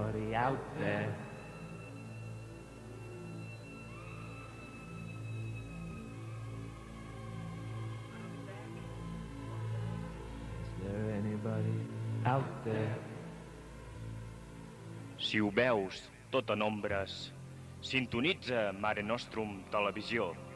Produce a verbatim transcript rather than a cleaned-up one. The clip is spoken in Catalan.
anybody out there? Is there anybody out there? Si ho veus tot en ombres, sintonitza Mare Nostrum Televisió.